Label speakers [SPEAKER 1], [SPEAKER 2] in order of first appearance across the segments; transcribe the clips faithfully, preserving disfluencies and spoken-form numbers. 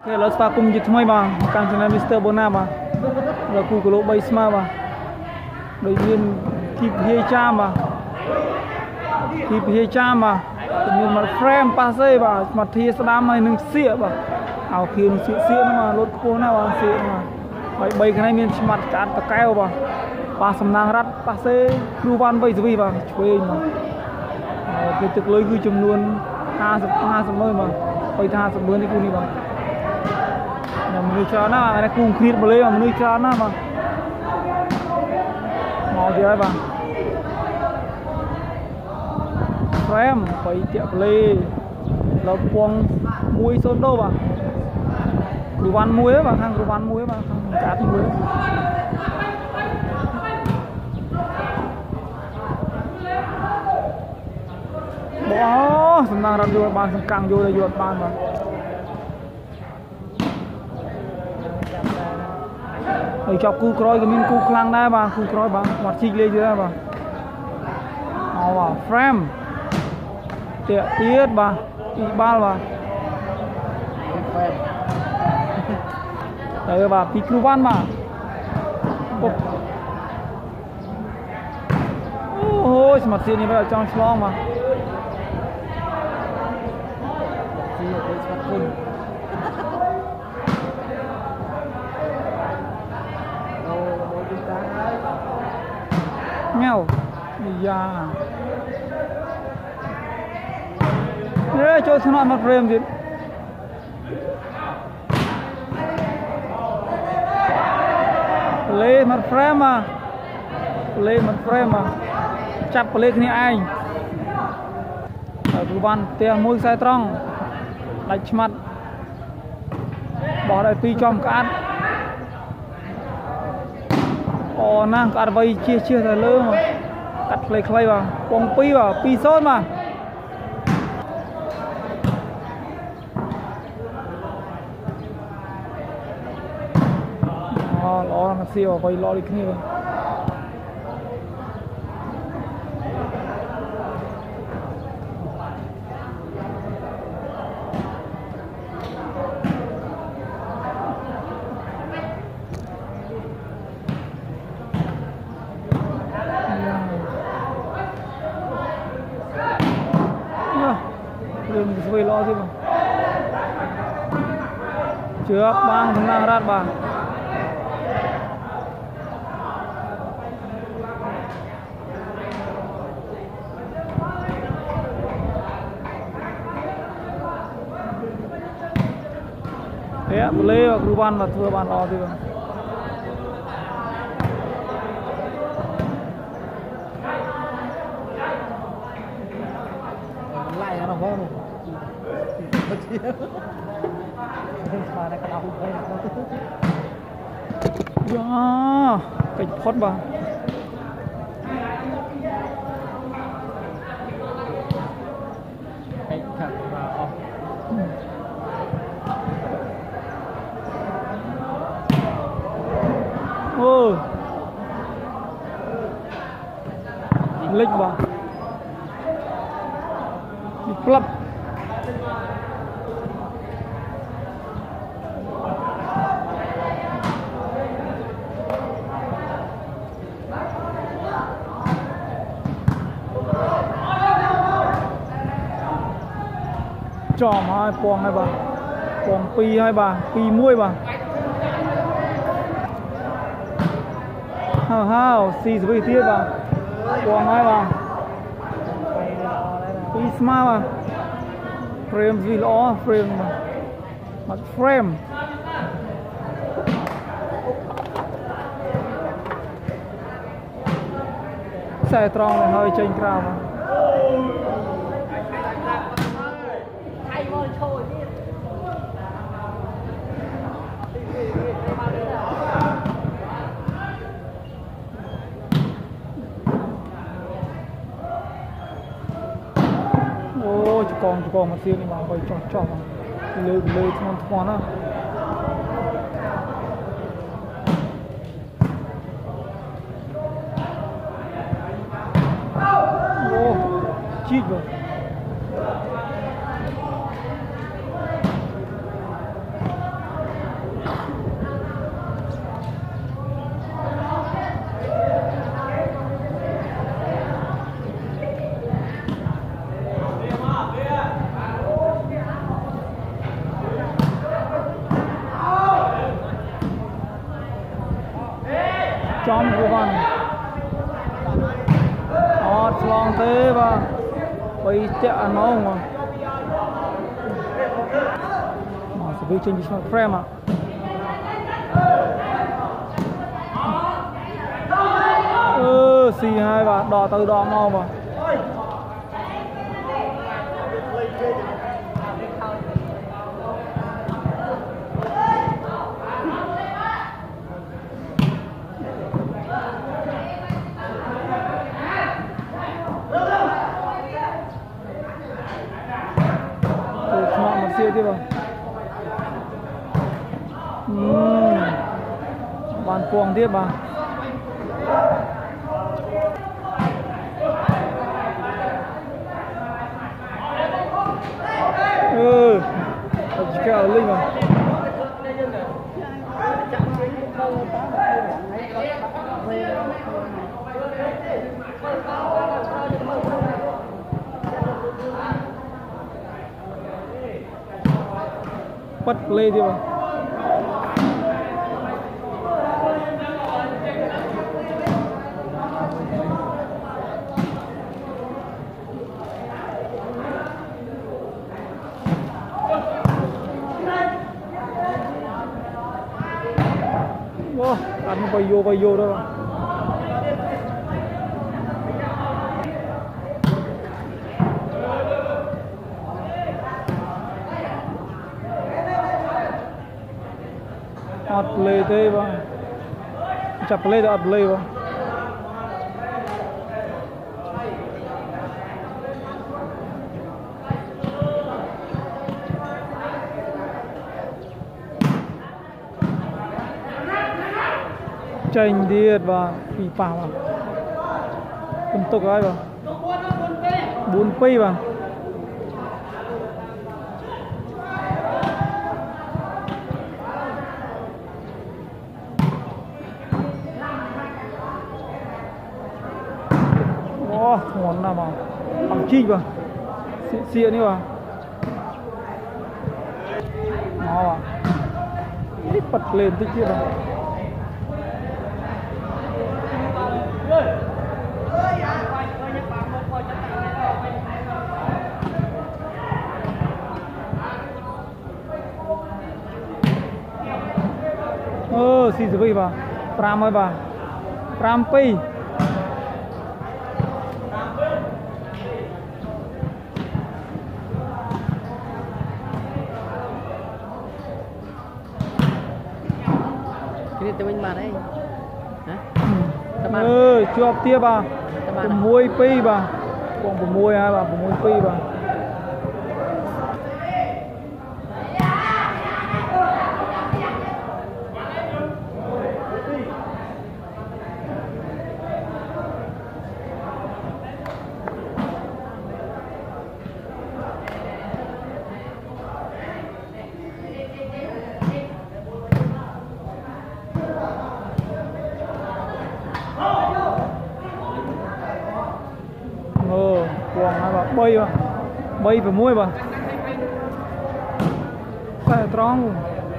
[SPEAKER 1] Cái lỡ spa cùng dịch thay mà càng cho nên Mister Bona mà là khu của lỗ bay smart mà đội viên keep here cha mà keep here cha mà nhưng mà frame passe mà mặt thì sẽ đam này nâng xịa mà ảo khiên xịa xịa mà lốt cô nào mà xịa mà bay bay cái này miền mặt chán ta keo mà ba sầm nang rắt passe lưu van bay gì mà chơi mà cái thực lối cứ chùm luôn hai sập hai sập mới mà bay tha sập mới đi cu đi mà nuôi chó nó mà cùng khít mà lấy mà nuôi chó nó mà mò gì đấy bà em phải tiệm lê là quăng muối sốt đâu bà cứ bán muối mà hàng cứ bán muối mà hàng cá thì muối bỏ sầm nang ra vô bàn sầm căng vô đây vô bàn mà ở chọc cu cối cái min cu khlang đây mà cu cối bà mặt chích lên dưới bà họ bảo frame tiệt tiết bà đi ba bà đấy bà piku van mà ôi mặt tiền này bây giờ trong slong mà nghèo dạ đấy cho thằng nào mặt frame gì lấy mặt frame mà lấy mặt frame mà chặt lấy cái này anh ở văn tiền môi sai trăng đánh mặt bỏ lại pi trong cát ồ năng cắt vây chia chia là lơ mà cắt lấy clay vào quăng pi vào pi sốt mà lo lo nó siêu vây lo đi cái này mình phải lo chứ mà trước bang thằng nào rát bà thế boleh perubahan lah perubahan lo chứ mà lại nó không ya cái phốt bà cái thật vào ô lịch bà plug chòm hai quòng hai bà quòng pi hai bà pi muối bà hào hào xì với tiết bà quòng hai bà pi smart bà frame gì lõ frame mà mặt frame xe tròn này hơi chênh cao mà ô chú con chú con mà xíu đi mà quay chọn chọn mà lơ lơ thon thon á ô chít rồi chom của con ọt long thế và bay tẹo nó mà mà sẽ bị change smart frame à ơ xì hai và đỏ từ đỏ màu mà tiếp vào uhm. Bàn cuồng tiếp vào ừ kẹo linh vào bắt play đi vào wow, ăn bay vô bay vô đó ọt play thế vào chặt play ọt play vào tranh điệt và phi phàm vào cùng tục ai vào bốn pi vào ngon nào mà bằng chi vào xịn xịn đi vào nó à ít bật lên tích kia vào ơ xì gì vào pram ơi vào pram pi
[SPEAKER 2] cái này mình mà đấy hả
[SPEAKER 1] ừ chụp tiếp vào mùi pi vào còn mùi hai vào mùi pi vào cuồng hai bà bay vào bay vào muối vào phải tròn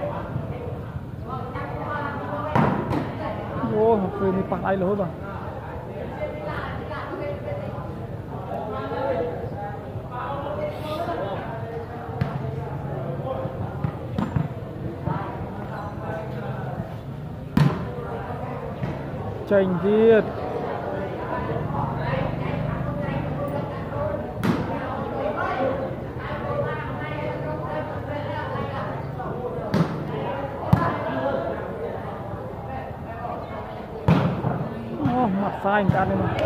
[SPEAKER 1] ô học về mi bằng ai lối vào tranh viết mặt sai người ta đây mà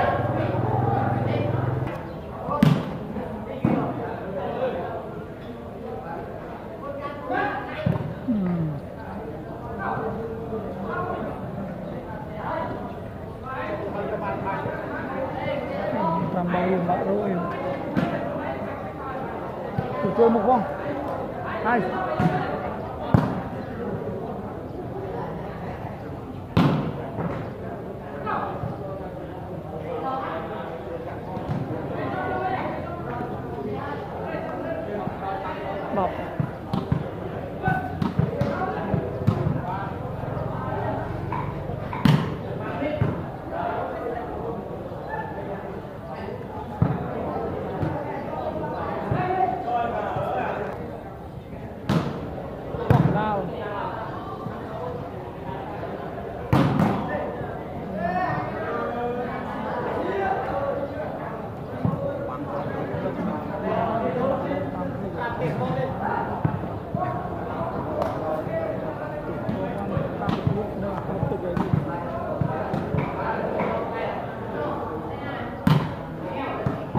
[SPEAKER 1] làm bao nhiêu bạn rồi thử chơi một vòng hai bọc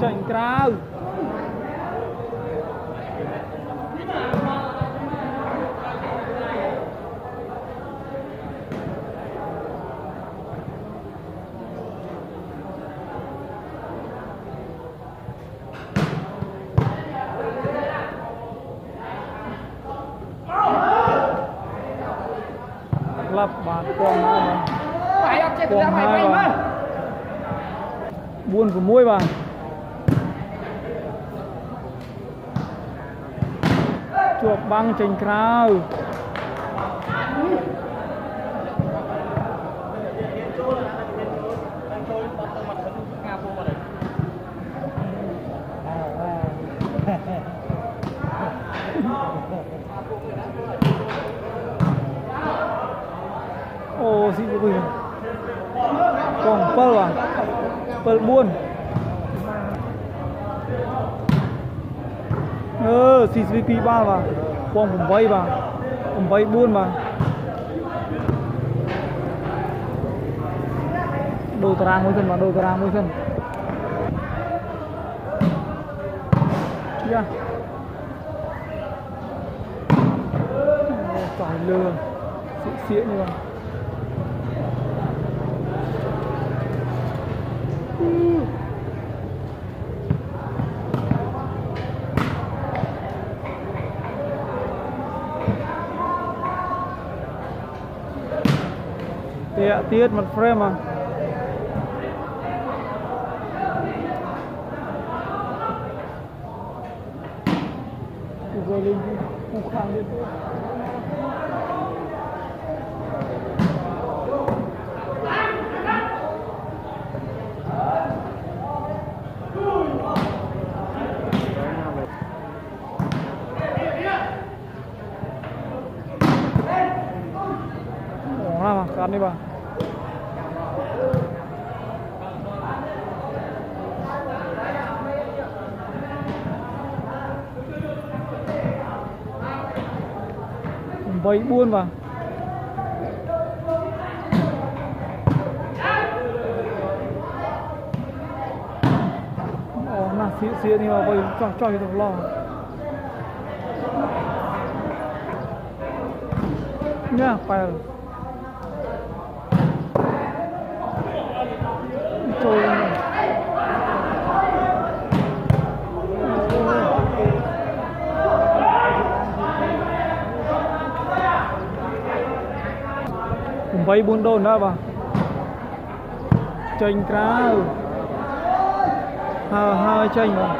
[SPEAKER 1] chảnh cao lập bàn quăng mà quăng hai bà buôn của muối bà chuột băng chành cao ô xin lỗi còn pơ à pơ buôn ơ xê vê pê ba và quăngผมvay vàผมvay buôn mà đồ tarang mới thân mà đồ tarang mới thân yeah. Phải lừa xịn xịn như vậy tệ tiết mặt frame mà rồi lên khu khang lên mà cắt đi bà vay buôn vào ồ mà xịn xịn nhưng mà vay cho cho cái thằng lo nha phải trôi vay buôn đồn đó bà chanh cao hai hai chanh mà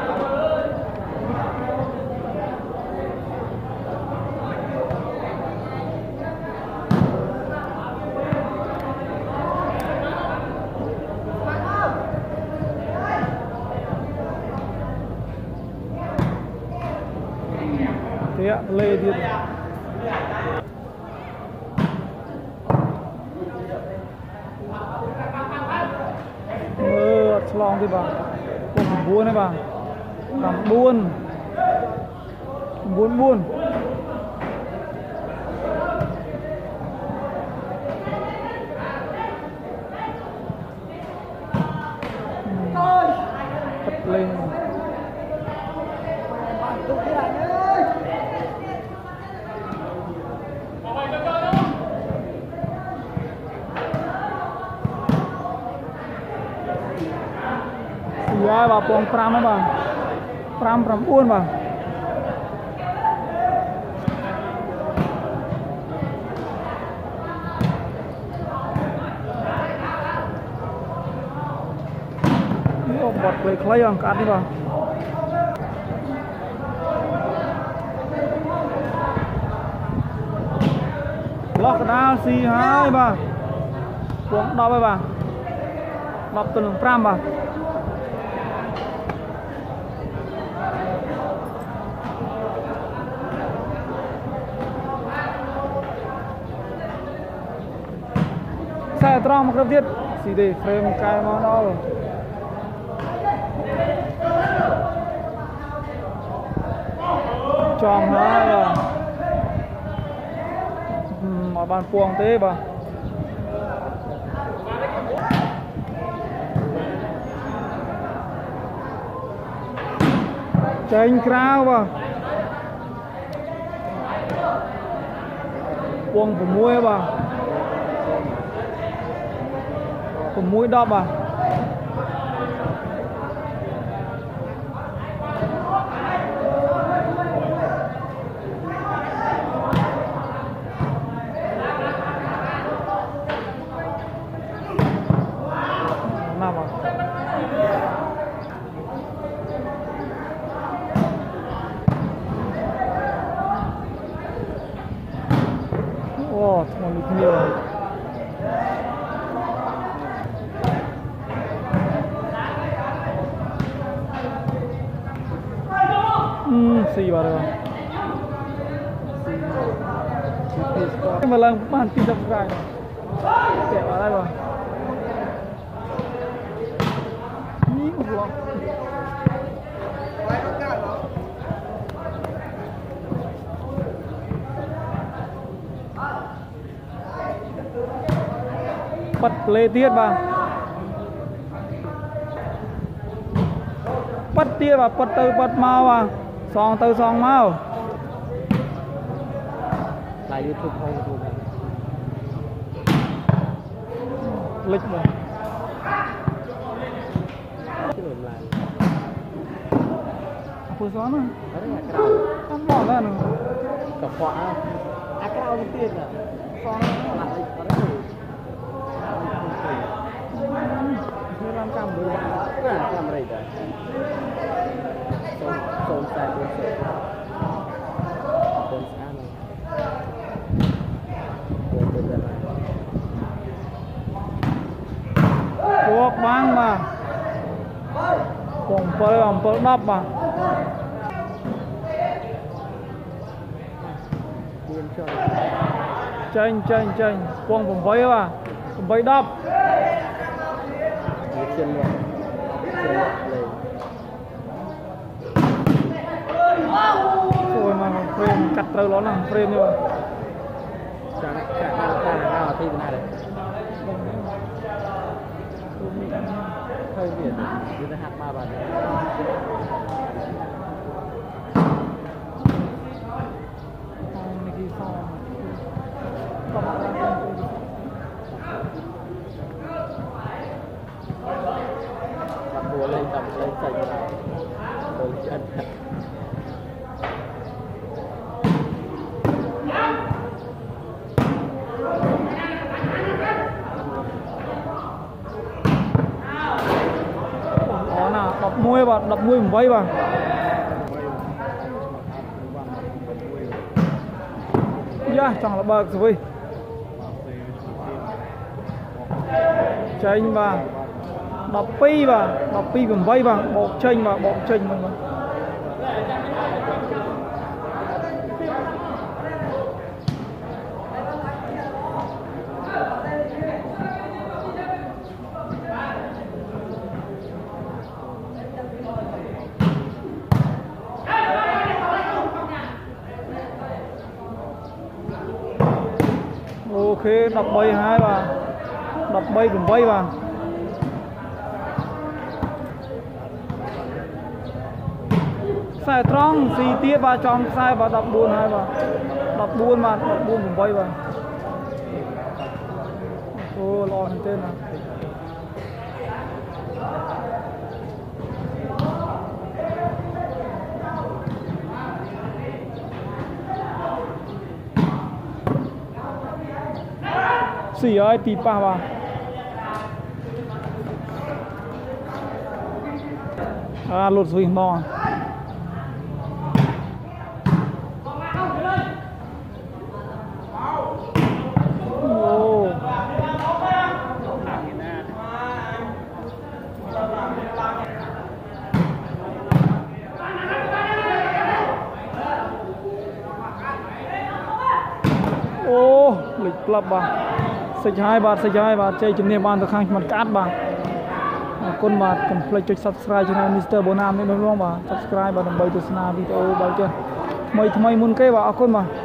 [SPEAKER 1] thế ạ lê đi long đi bà cùng buôn đấy bà làm buôn buôn buôn bật lên ya bà pong pram bà pram pram buôn bà bọt lấy clay ông cắt đi bà lock đá xì hai bà quăng đo bà đọc từ pram bà xe trong một tiết chỉ để frame cái mà đó rồi tròn hai rồi mà bàn cuồng thế bà Chênh krao bà Quăng của muối bà Của muối đọc bà Nào bà Ồ, oh, một lịch nhiều Hmm, xì vào rồi Cái mà lần bàn tin tập gai Kẻ vào đây rồi Ní một lòng Bật play tiết vào Bật tiết vào, bật từ bật mau vào Xong từ xong mau
[SPEAKER 2] Là YouTube không YouTube
[SPEAKER 1] Lịch rồi
[SPEAKER 2] Chứ làm lại
[SPEAKER 1] Apa soalnya?
[SPEAKER 2] Đó là cái đầu
[SPEAKER 1] Kan bỏ ra nữa
[SPEAKER 2] Cặp khóa À cái đầu đầu tiên à Soalnya là cái đó rồi
[SPEAKER 1] Ini làm cam dulu
[SPEAKER 2] Nah, kamera itu So, so sad, so sad Dan sana
[SPEAKER 1] Buộc băng mà Bổng phơi bổng phơi đắp mà Chênh chênh chênh Buông bổng phơi mà Bổng phơi đắp
[SPEAKER 2] Chân luôn Chân lên
[SPEAKER 1] Ôi mà frame cắt trâu nó làm frame như vậy
[SPEAKER 2] Chẳng chẳng nào nào nào thi thế này đấy Hơi biển Chúng ta hạt ba bàn Bắt bùa lên tầm lên sạch nào Đôi chân
[SPEAKER 1] Đó nào, đập môi vào, đập môi một vây vào Yeah, chẳng là bạc rồi Chênh vào Đập pi vào, đập pi một vây vào Bộ chênh vào, bộ chênh vào Ok, đập bay hai vào Đập bay cùng bay vào Sai trong, xì tiết vào trong sai vào đập buôn hai vào Đập buôn mà, đập buôn cùng bay vào Ô, lo hình tên nào Xì ơi, tí pa vào À, lột rồi mò Ồ Ồ, lịch lập vào Xích hai bát, xích hai bát, chơi chấm niệm bàn từ khang mặt cát bà Con bát, complete subscribe channel Mister Bonam nên đúng không bà Subscribe và đồng bày từ sna video bao chưa Mấy thầm muôn cây bà con mà